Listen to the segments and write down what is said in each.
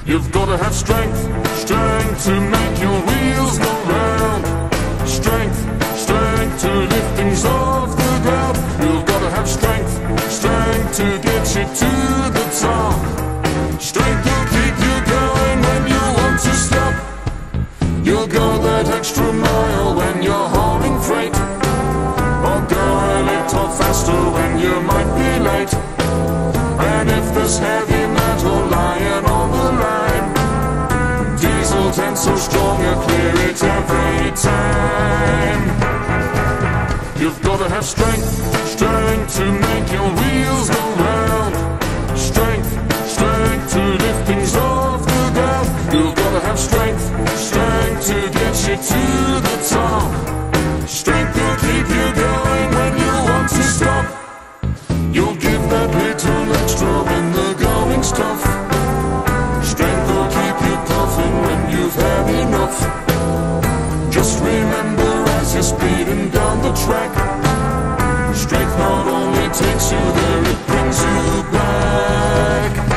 You've got to have strength, strength to make your wheels go round. Strength, strength to lift things off the ground. You've got to have strength, strength to get you to the top. Strength will keep you going when you want to stop. You'll go that extra mile when you're hauling freight, or go a little faster when you might be late. And if there's heavy metal lying on the line, diesel tends so strong you clear it every time. You've got to have strength, strength to make your wheels go round. Strength, strength to lift things off the ground. You've got to have strength, strength to get you to the top. Strength will keep you going when you want to stop. You'll give that little extra when the going's tough. Strength will keep you puffing when you've had enough. Just remember as you're speeding down the track, strength not only takes you there, it brings you back.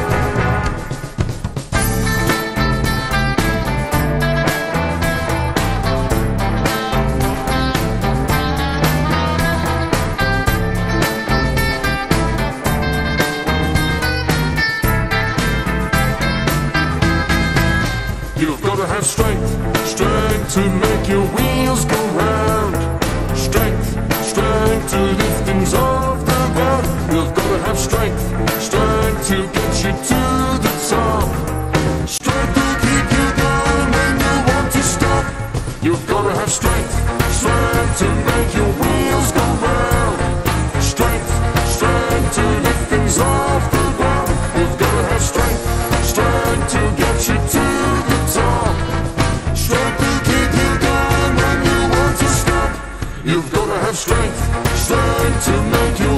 You've got to have strength, strength to make your wheels go round. Strength, strength to lift things off the ground. You've got to have strength, strength to get you to the top. Strength will keep you going when you want to stop. You've got to have strength, strength to make your wheels go round. Strength, strength to lift things off the ground. You've got to have strength, strength to get you to the top. Strength will keep you going when you want to stop. You've got to have strength, strength to make you